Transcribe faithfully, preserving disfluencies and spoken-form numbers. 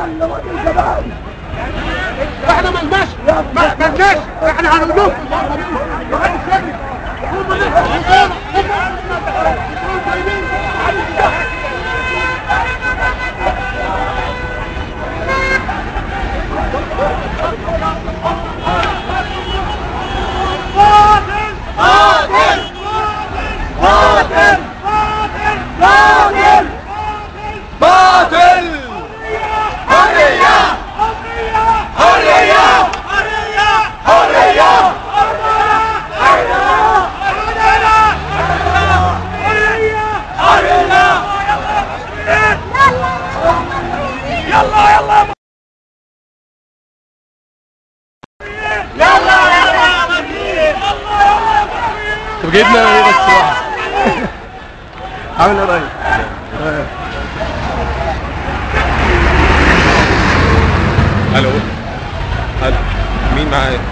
احنا ملناش ملناش احنا هنقول جبنا ايه بس واحد عامل ايه طيب؟ الو الو مين معايا؟